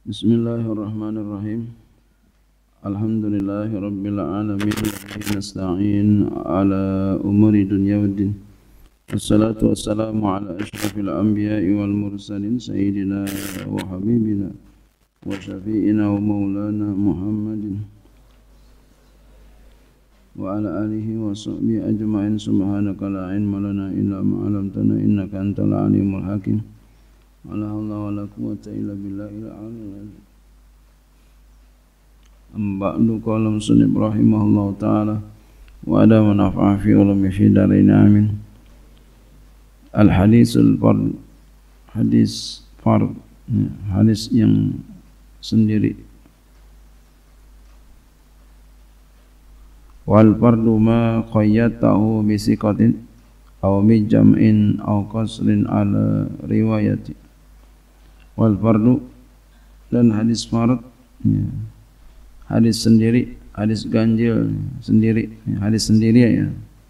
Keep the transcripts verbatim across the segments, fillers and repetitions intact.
Bismillahirrahmanirrahim. Alhamdulillahi rabbil alamin wa nasta'in ala umuri dunya waddin. Wassalatu wassalamu ala asyrafil anbiya'i wal mursalin sayyidina wa habibina wa syafi'ina wa maulana Muhammadin wa ala alihi wa sahbihi ajma'in. Subhanaka la ilma lana illa ma 'allamtana innaka antal alimul hakim. Wala haula wala quwwata illa billahil aliyyil azim. Amba'du qala musannif rahimahullahu ta'ala wa ada wa nafa'a fi ulumi fi darain amin. Al hadisul fard, hadis fard, hadis yang sendiri. Wal fardu ma qayyatahu bi siqatin aw bi jam'in aw qasrin ala riwayati. Wal fardu, dan hadis fard, ya. Hadis sendiri, hadis ganjil sendiri, ya. Hadis sendiri ya.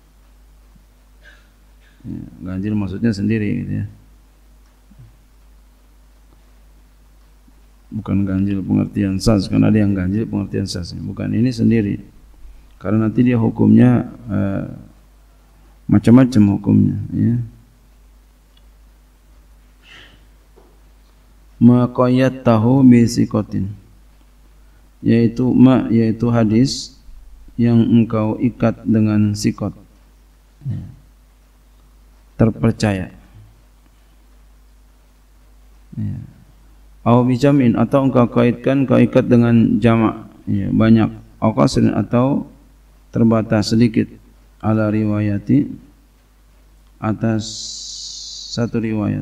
Ya, ganjil maksudnya sendiri gitu ya. Bukan ganjil pengertian sas, karena ada yang ganjil pengertian sas, bukan, ini sendiri. Karena nanti dia hukumnya uh, macam-macam hukumnya, ya. Ma qayyatahu bi siqatin, yaitu ma yaitu hadis yang engkau ikat dengan siqat, ya, terpercaya, ya. Au bi jam'in, atau engkau kaitkan kau ikat dengan jamak, ya, banyak, au qasrin, atau terbatas sedikit, ala riwayati, atas satu riwayat,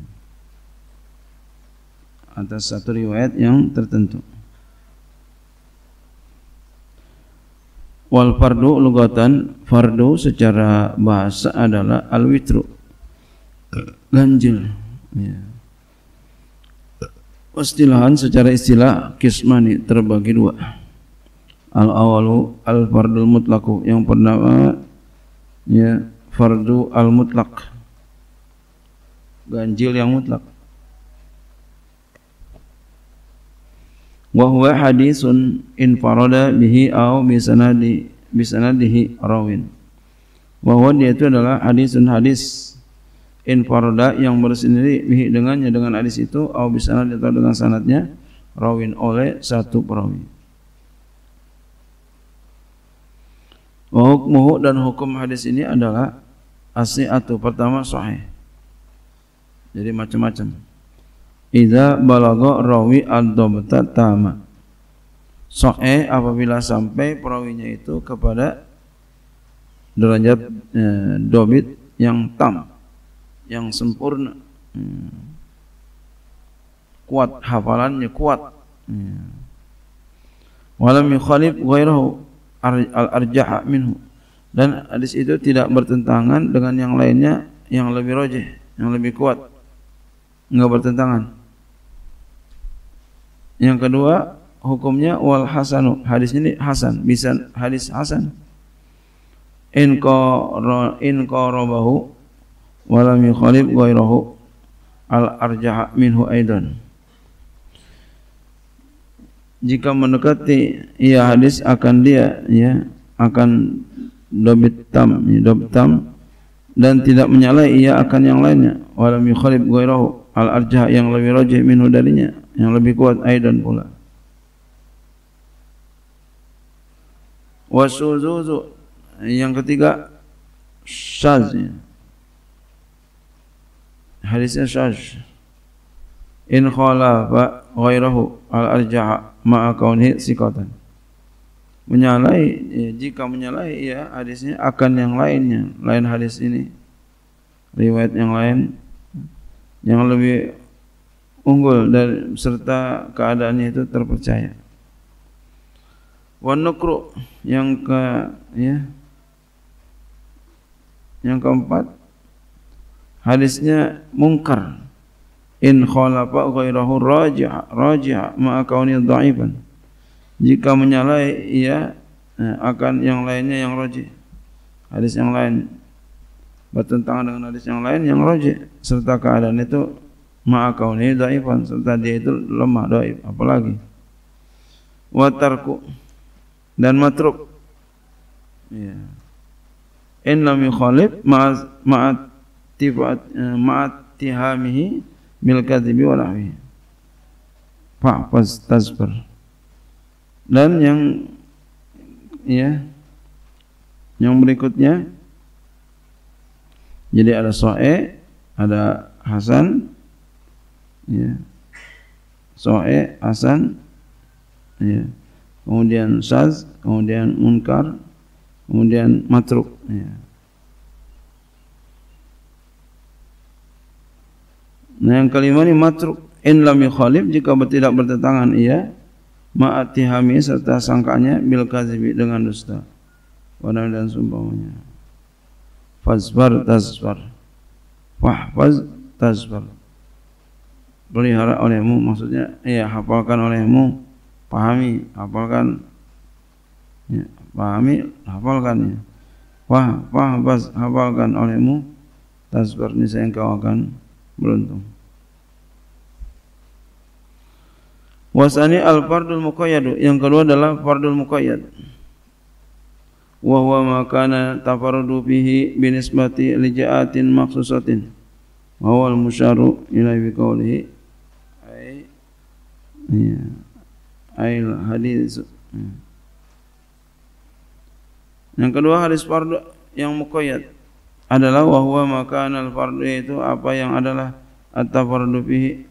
atas satu riwayat yang tertentu. Wal fardu lugatan, fardu secara bahasa adalah al witru, ganjil, ya. Istilahan, secara istilah, kismani, terbagi dua. Al awalu al fardul mutlaqu, yang pertama, ya, fardu al mutlaq, ganjil yang mutlak. Wa huwa hadisun infarada bihi au bisanadi bisanadihi rawin. Wa huwa, dia itu adalah hadisun, hadis infarada, yang bersendiri, bihi dengannya, dengan hadis itu, au bisanadi, atau dengan sanadnya, rawin, oleh satu perawi. Wa hukmuhu, dan hukum hadis ini adalah as-sihhatu, pertama sahih. Jadi macam-macam. Idza balagha rawi ad-dabta tama, sahih apabila sampai perawinya itu kepada derajat eh, dobit yang tam, yang sempurna, hmm. kuat, hafalannya kuat, hmm. walam yukhalif ghairahu al-arjah minhu, dan hadis itu tidak bertentangan dengan yang lainnya yang lebih rajih, yang lebih kuat, enggak bertentangan. Yang kedua, hukumnya wal hasanu, hadis ini hasan, bisa hadis hasan. In qara in qarabahu wa lam yukhalif ghairahu al arjah minhu aidan. Jika mendekati ia hadis akan dia, ya, akan dobit tam, ya, dobit tam, dan tidak menyalahi ia akan yang lainnya. Wa lam yukhalif ghairahu al arjah, yang lebih rajih minhu darinya, yang lebih kuat aidan pula. Wasuzuzu, yang ketiga syaz, ya. Hadisnya syaz. In khalafa ghairahu al arjah ma'a kaunihi siqatan, menyalahi, ya, jika menyalahi, ya, hadisnya akan yang lainnya, lain hadis ini, riwayat yang lain yang lebih unggul dan serta keadaannya itu terpercaya. Wan nukru, yang ke ya yang keempat, hadisnya mungkar. In khalafa ghairahu rajih rajih ma'a kauni dha'ifan, jika menyalahi ia akan yang lainnya yang rajih, hadis yang lain bertentangan dengan hadis yang lain yang rajih serta keadaan itu ma'a kaunihi dhaifan, serta dia itu lemah, dhaif. Apalagi wa tarku dan matruk, ya, in lam yukhalif ma'a ma'a tifat ma'a tihamihi bil kadhibi wa nahwihi fa'faz tasbar. Dan yang ya yang berikutnya, jadi ada So'e, ada Hasan, ya, So'e, Hasan, ya, kemudian Syaz, kemudian Munkar, kemudian Matruk, ya. Nah yang kelima ini Matruk, in lam yukhalif, jika tidak bertentangan ia ma'atihami serta sangkanya bil kadzibi dengan dusta, wana dan sumpahnya. Fazbar tasbar, wahfaz tasbar, pelihara olehmu, maksudnya ya hafalkan olehmu, pahami, hafalkan, ya, pahami, hafalkan, ya. Wah, wahfaz, hafalkan olehmu, tasbar, niscaya engkau akan beruntung. Wasani al-fardul muqayyad, yang kedua adalah fardul muqayyad. Wa huwa ma kana tafarrudu bihi binisbati li ja'atin makhsusatin wa huwa al-musyaru ila bi qawlihi ay ya ay hadis. Yang kedua hadis fardu yang muqayyad adalah wa huwa ma kana al-fardu, itu apa yang adalah at-tafarrudu bihi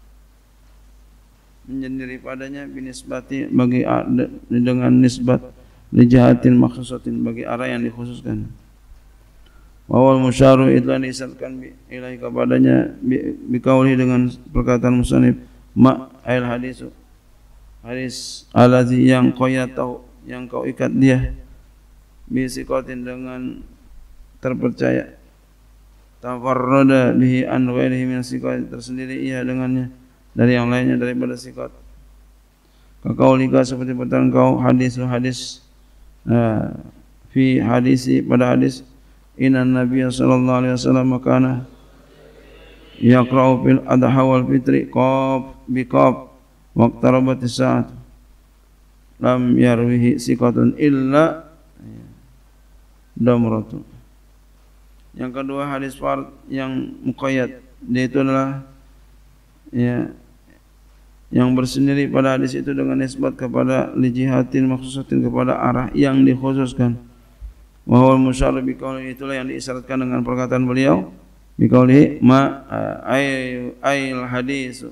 menyendiri padanya binisbati bagi dengan nisbat lijahatin makhsusatin bagi arah yang dikhususkan. Wawal musyaru itu yang diisyaratkan ilahi kepadanya bikauli dengan perkataan musannif ma ail hadisu, hadis alazi yang qayyatahu, yang kau ikat dia bisikotin dengan terpercaya, tafarrada bihi an ghairihi min siqat, tersendiri ia dengannya dari yang lainnya daripada siqat. Kakaulika seperti perkataan kau hadis hadis Uh, fi hadisi, pada hadis inna Nabiya sallallahu alaihi wasallam kana yaqra'u fil adha wal fitri qaf bi qaf waqtarabatis sa'at lam yarwihi siqatun illa damratu. Yang kedua hadis fard yang muqayyad, yaitu adalah ya yang bersendiri pada hadis itu dengan nisbat kepada lijihatin maksusatin, kepada arah yang dikhususkan. Wa huwal musyarr bi qawli, itulah yang diisyaratkan dengan perkataan beliau bi qawli ma ay ayil hadis.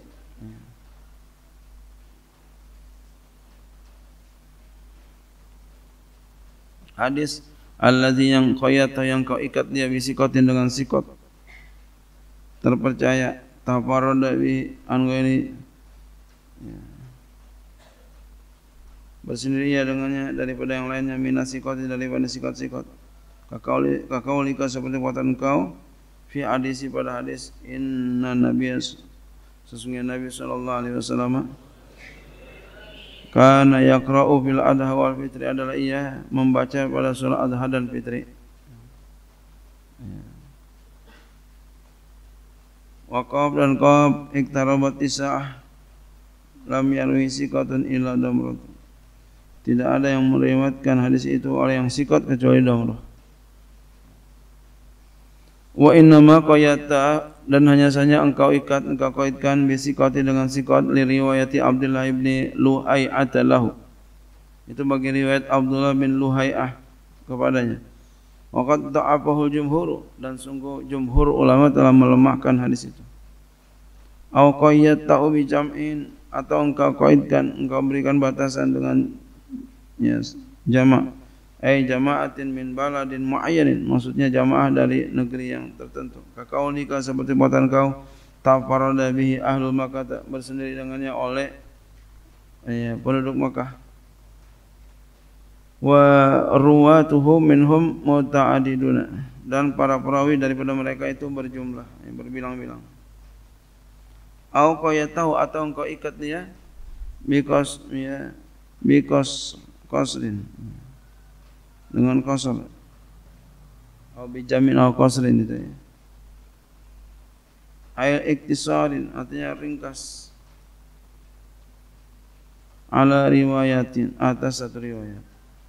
Hadis allazi yang qayyata, yang kau ikat dia bisikotin dengan sikot terpercaya, tafarrada bi an ghairi, ya, bersendiri ya dengannya daripada yang lainnya, minasikot, daripada sikot-sikot. Kakauli kakaulika seperti perkataan engkau fi hadisi, pada hadis inna nabiyya, sesungguhnya Nabi sallallahu alaihi wasallam kana yaqra'u fil adha wal fitri, adalah ia membaca pada surah adha dan fitri. Wa qaf dan qaf iktarabat isa'ah lam yarwi sikatun illa damrah, tidak ada yang meriwayatkan hadis itu oleh yang sikat kecuali damrah. Wa innama qayyata, dan hanya saja engkau ikat, engkau kaitkan bisikati dengan sikat li riwayati Abdullah bin Luhai'ah lahu, itu bagi riwayat Abdullah bin Luhai'ah kepadanya. Wa qad ta'afahu jumhur, dan sungguh jumhur ulama telah melemahkan hadis itu. Au qayyata bi jam'in, atau engkau kaitkan, engkau berikan batasan dengan yes, jama', ay jama'atin min baladin mu'ayyanin, maksudnya jamaah dari negeri yang tertentu. Kakaunika seperti perkataan kau tafarrada bihi ahlul Makkah, bersendiri dengannya oleh ya, penduduk Makkah. Wa ruwatuhum minhum muta'adiduna, dan para perawi daripada mereka itu berjumlah, yang berbilang-bilang. Au qayatahu, atau engkau ikat dia because ya because qasrin, dengan qasr, au bijamin au qasrin, itu ya. Ail iktisarin artinya ringkas. Ala riwayatin atas satu riwayat.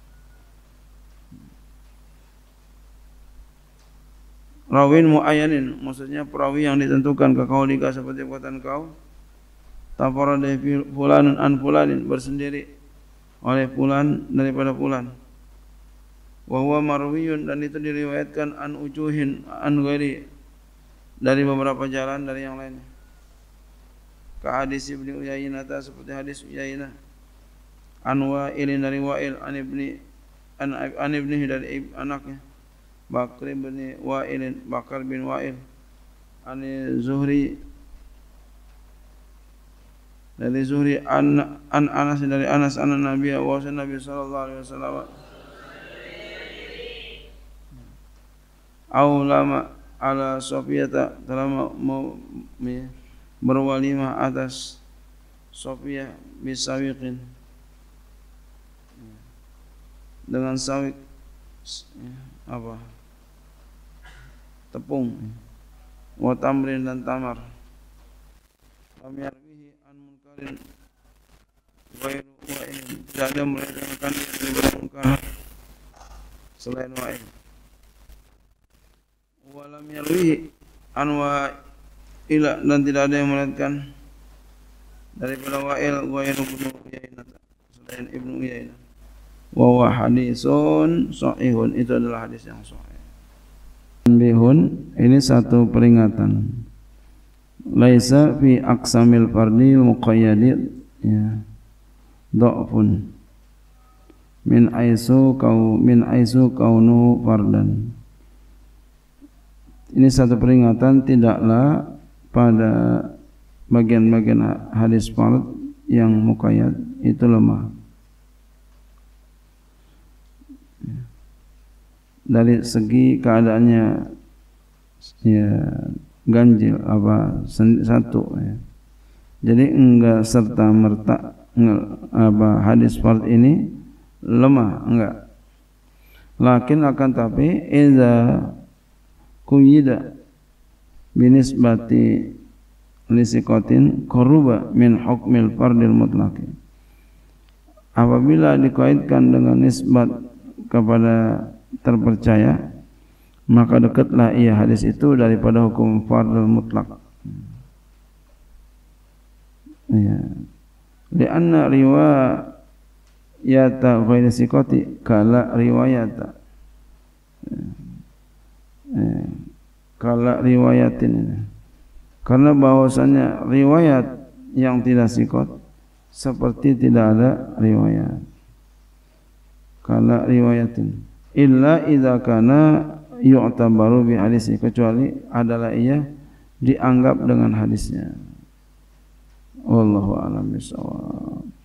Rawin muayyanin maksudnya perawi yang ditentukan ke kaulika seperti perkataan kau. Tafarada fulanun an fulanin bersendiri oleh fulan daripada fulan. Wa huwa marwiyun dan itu diriwayatkan an ujuhin an ghairi dari beberapa jalan dari yang lainnya. Ka hadis Ibnu Uyainah seperti hadis Uyainah. An Wa'il dari Wa'il an ibni an, an ibnihi dari anaknya. Bakr bin Wa'il Bakar bin Wa'il an Zuhri dari Zuhri an, an Anas dari Anas an Nabi wa Nabi sallallahu alaihi wasallam aulama ala Sofiyata telah mau berwalimah atas Sofiyah bisawiqin dengan sawik apa tepung wa tamrin dan tamar lam yarwihi an munkarin ghairu wa'in tidak ada meriwayatkan dari munkar selain wa'in wa lam yarwihi an wa'ila dan tidak ada yang meriwayatkan daripada wa'il ghairu Ibnu Uyainah selain Ibnu Uyainah wa huwa hadisun sahihun itu adalah hadis yang sahih. Bihun ini satu peringatan. Laisa fi aqsamil fardi muqayyadi ya dha'fun min aisu kau min aisu kaunu fardan. Ini satu peringatan tidaklah pada bagian-bagian hadis fard yang muqayyad itu lemah. Dari segi keadaannya ya ganjil apa satu ya. Jadi enggak serta merta apa hadis fard ini lemah enggak. Lakin akan tapi idza kuyida binisbati lisikotin koruba min hukmil fardil mutlaqi. Apabila dikaitkan dengan nisbat kepada terpercaya maka dekatlah ia hadis itu daripada hukum fardul mutlak. Ya. Lianna riwayata ghairi siqati kala riwayata. Ya. Kala riwayatin. Karena bahwasanya riwayat yang tidak siqat seperti tidak ada riwayat. Kala riwayatin. Illa idza kana yu'tabaru bi hadisi kecuali adalah ia dianggap dengan hadisnya. Wallahu a'lam bishawab.